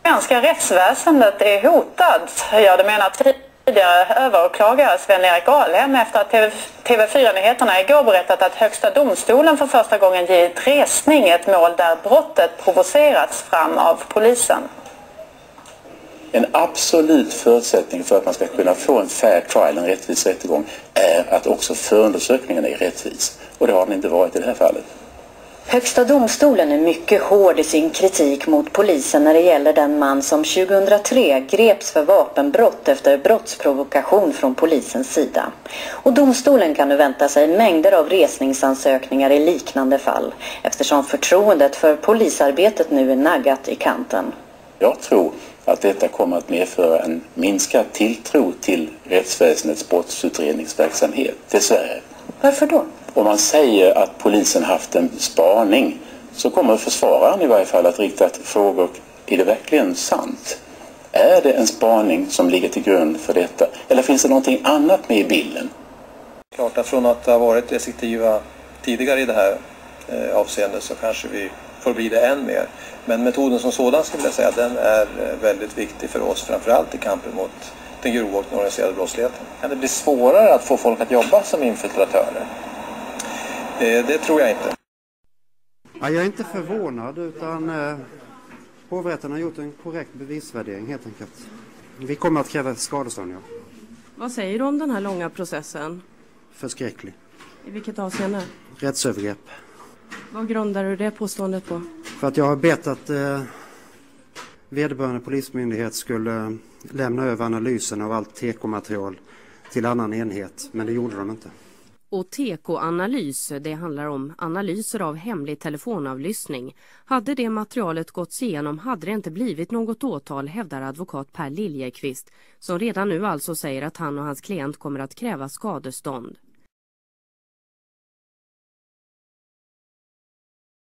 Svenska rättsväsendet är hotat. Ja, det menar tidigare överåklagare Sven-Erik Alhem efter att TV4-nyheterna igår berättat att Högsta domstolen för första gången givit resning ett mål där brottet provocerats fram av polisen. En absolut förutsättning för att man ska kunna få en fair trial, en rättvis rättegång, är att också förundersökningen är rättvis. Och det har den inte varit i det här fallet. Högsta domstolen är mycket hård i sin kritik mot polisen när det gäller den man som 2003 greps för vapenbrott efter brottsprovokation från polisens sida. Och domstolen kan nu vänta sig mängder av resningsansökningar i liknande fall eftersom förtroendet för polisarbetet nu är naggat i kanten. Jag tror att detta kommer att medföra en minskad tilltro till rättsväsendets brottsutredningsverksamhet, dessvärre. Varför då? Om man säger att polisen haft en spaning så kommer försvararen i varje fall att rikta frågor: är det verkligen sant? Är det en spaning som ligger till grund för detta? Eller finns det någonting annat med i bilden? Klart att från att ha varit restriktiva tidigare i det här avseendet så kanske vi får bli det än mer. Men metoden som sådan skulle jag säga, den är väldigt viktig för oss, framförallt i kampen mot den grova och organiserade brottsligheten. Kan det bli svårare att få folk att jobba som infiltratörer? Det tror jag inte. Ja, jag är inte förvånad utan hovrätten har gjort en korrekt bevisvärdering helt enkelt. Vi kommer att kräva skadestånd, ja. Vad säger du om den här långa processen? Förskräcklig. I vilket avseende? Rättsövergrepp. Vad grundar du det påståendet på? För att jag har bett att vederbörande polismyndighet skulle lämna över analysen av allt TK-material till annan enhet, men det gjorde de inte. Och TK-analys, det handlar om analyser av hemlig telefonavlyssning. Hade det materialet gått igenom hade det inte blivit något åtal, hävdar advokat Per Liljeqvist, som redan nu alltså säger att han och hans klient kommer att kräva skadestånd.